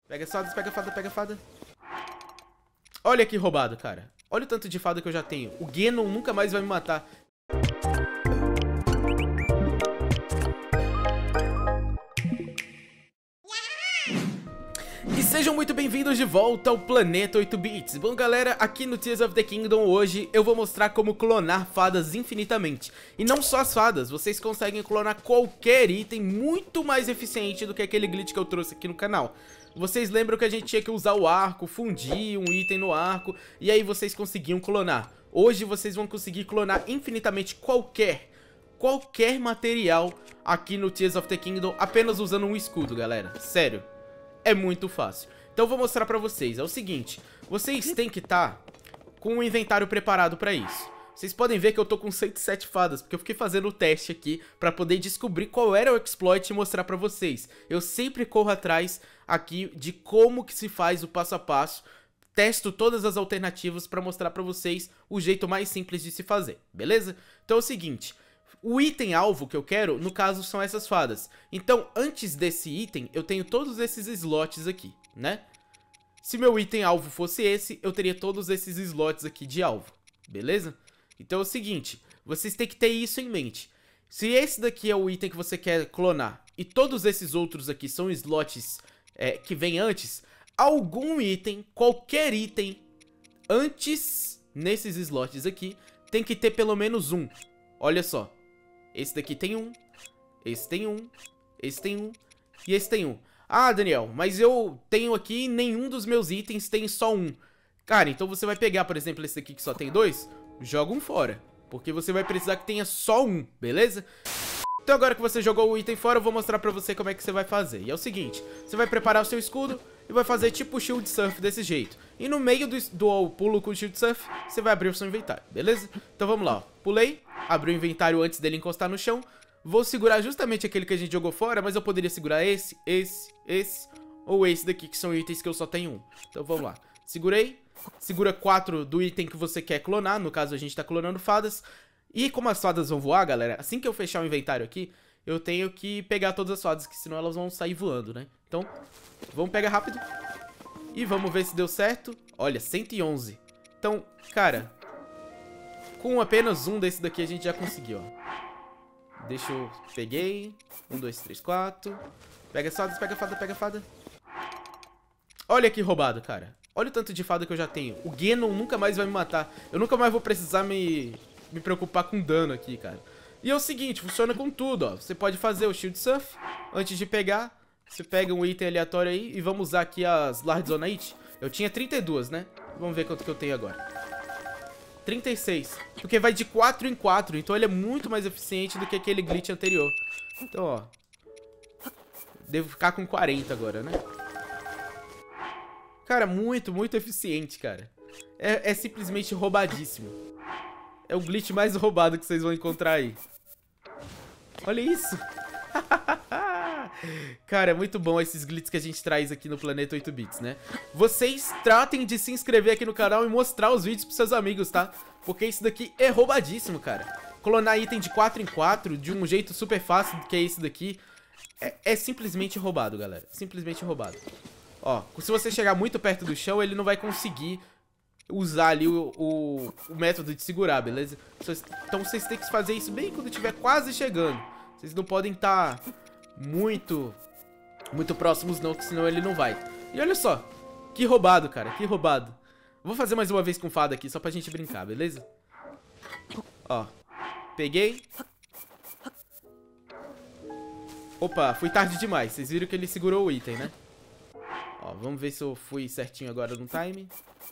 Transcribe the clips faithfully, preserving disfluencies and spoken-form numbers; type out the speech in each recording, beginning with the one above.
Pega fadas, pega fada, pega fada. Olha que roubado, cara. Olha o tanto de fada que eu já tenho. O Ganon nunca mais vai me matar. E sejam muito bem-vindos de volta ao Planeta oito bits. Bom, galera, aqui no Tears of the Kingdom hoje eu vou mostrar como clonar fadas infinitamente. E não só as fadas, vocês conseguem clonar qualquer item muito mais eficiente do que aquele glitch que eu trouxe aqui no canal. Vocês lembram que a gente tinha que usar o arco, fundir um item no arco, e aí vocês conseguiam clonar. Hoje vocês vão conseguir clonar infinitamente qualquer, qualquer material aqui no Tears of the Kingdom apenas usando um escudo, galera. Sério. É muito fácil. Então eu vou mostrar pra vocês. É o seguinte, vocês têm que estar com o inventário preparado pra isso. Vocês podem ver que eu tô com cento e sete fadas, porque eu fiquei fazendo o teste aqui pra poder descobrir qual era o exploit e mostrar pra vocês. Eu sempre corro atrás aqui de como que se faz o passo a passo. Testo todas as alternativas pra mostrar pra vocês o jeito mais simples de se fazer, beleza? Então é o seguinte... O item alvo que eu quero, no caso, são essas fadas. Então, antes desse item, eu tenho todos esses slots aqui, né? Se meu item alvo fosse esse, eu teria todos esses slots aqui de alvo, beleza? Então é o seguinte, vocês têm que ter isso em mente. Se esse daqui é o item que você quer clonar e todos esses outros aqui são slots é, que vem antes, algum item, qualquer item, antes, nesses slots aqui, tem que ter pelo menos um. Olha só. Esse daqui tem um, esse tem um, esse tem um e esse tem um. Ah, Daniel, mas eu tenho aqui nenhum dos meus itens tem só um. Cara, então você vai pegar, por exemplo, esse daqui que só tem dois, joga um fora, porque você vai precisar que tenha só um, beleza? Então agora que você jogou o item fora, eu vou mostrar pra você como é que você vai fazer. E é o seguinte, você vai preparar o seu escudo e vai fazer tipo o shield surf desse jeito. E no meio do, do pulo com o shield surf, você vai abrir o seu inventário, beleza? Então vamos lá, ó. Pulei, abri o inventário antes dele encostar no chão. Vou segurar justamente aquele que a gente jogou fora, mas eu poderia segurar esse, esse, esse ou esse daqui, que são itens que eu só tenho um. Então vamos lá, segurei. Segura quatro do item que você quer clonar, no caso a gente tá clonando fadas. E como as fadas vão voar, galera, assim que eu fechar o inventário aqui, eu tenho que pegar todas as fadas, que senão elas vão sair voando, né? Então, vamos pegar rápido. E vamos ver se deu certo. Olha, cento e onze. Então, cara, com apenas um desse daqui a gente já conseguiu, ó. Deixa eu... Peguei. Um, dois, três, quatro. Pega as fadas, pega a fada, pega a fada. Olha que roubado, cara. Olha o tanto de fada que eu já tenho. O Ganon nunca mais vai me matar. Eu nunca mais vou precisar me... me preocupar com dano aqui, cara. E é o seguinte, funciona com tudo, ó. Você pode fazer o shield surf antes de pegar. Você pega um item aleatório aí e vamos usar aqui as Large Zonite. Eu tinha trinta e duas, né? Vamos ver quanto que eu tenho agora. trinta e seis. Porque vai de quatro em quatro, então ele é muito mais eficiente do que aquele glitch anterior. Então, ó. Devo ficar com quarenta agora, né? Cara, muito, muito eficiente, cara. É, é simplesmente roubadíssimo. É o glitch mais roubado que vocês vão encontrar aí. Olha isso. Cara, é muito bom esses glitches que a gente traz aqui no Planeta oito bits, né? Vocês tratem de se inscrever aqui no canal e mostrar os vídeos pros seus amigos, tá? Porque isso daqui é roubadíssimo, cara. Clonar item de quatro em quatro de um jeito super fácil, que é esse daqui, é, é simplesmente roubado, galera. Simplesmente roubado. Ó, se você chegar muito perto do chão, ele não vai conseguir usar ali o, o, o método de segurar, beleza? Então vocês têm que fazer isso bem quando estiver quase chegando. Vocês não podem estar muito, muito próximos não, que senão ele não vai. E olha só, que roubado, cara, que roubado. Vou fazer mais uma vez com fada aqui, só pra gente brincar, beleza? Ó, peguei. Opa, fui tarde demais, vocês viram que ele segurou o item, né? Ó, vamos ver se eu fui certinho agora no time.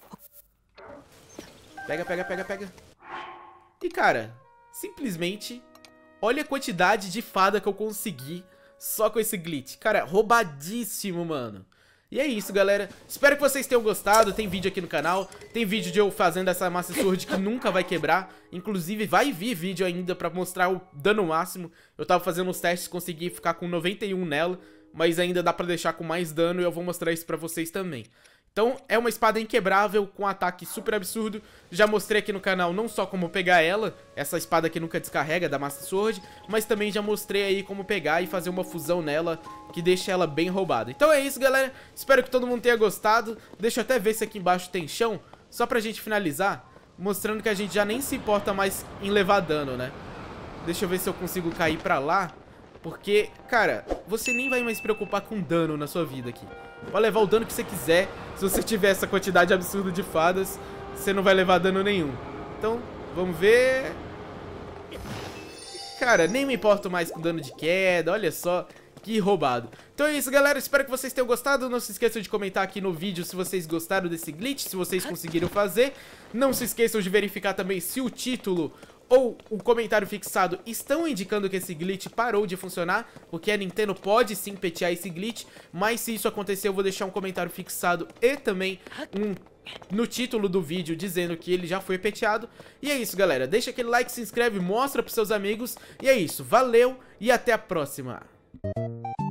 Pega, pega, pega, pega. E, cara, simplesmente, olha a quantidade de fada que eu consegui só com esse glitch. Cara, roubadíssimo, mano. E é isso, galera. Espero que vocês tenham gostado. Tem vídeo aqui no canal. Tem vídeo de eu fazendo essa Master Sword que nunca vai quebrar. Inclusive, vai vir vídeo ainda pra mostrar o dano máximo. Eu tava fazendo os testes, consegui ficar com noventa e um nela. Mas ainda dá pra deixar com mais dano e eu vou mostrar isso pra vocês também. Então é uma espada inquebrável, com um ataque super absurdo. Já mostrei aqui no canal não só como pegar ela, essa espada que nunca descarrega da Master Sword, mas também já mostrei aí como pegar e fazer uma fusão nela, que deixa ela bem roubada. Então é isso, galera, espero que todo mundo tenha gostado. Deixa eu até ver se aqui embaixo tem chão, só pra gente finalizar, mostrando que a gente já nem se importa mais em levar dano, né? Deixa eu ver se eu consigo cair pra lá, porque, cara, você nem vai mais se preocupar com dano na sua vida aqui. Pode levar o dano que você quiser. Se você tiver essa quantidade absurda de fadas, você não vai levar dano nenhum. Então, vamos ver. Cara, nem me importo mais com dano de queda. Olha só, que roubado. Então é isso, galera, espero que vocês tenham gostado. Não se esqueçam de comentar aqui no vídeo se vocês gostaram desse glitch, se vocês conseguiram fazer. Não se esqueçam de verificar também se o título ou o comentário fixado estão indicando que esse glitch parou de funcionar, porque a Nintendo pode sim petear esse glitch, mas se isso acontecer eu vou deixar um comentário fixado e também um no título do vídeo dizendo que ele já foi peteado. E é isso, galera, deixa aquele like, se inscreve, mostra pros seus amigos, e é isso, valeu e até a próxima.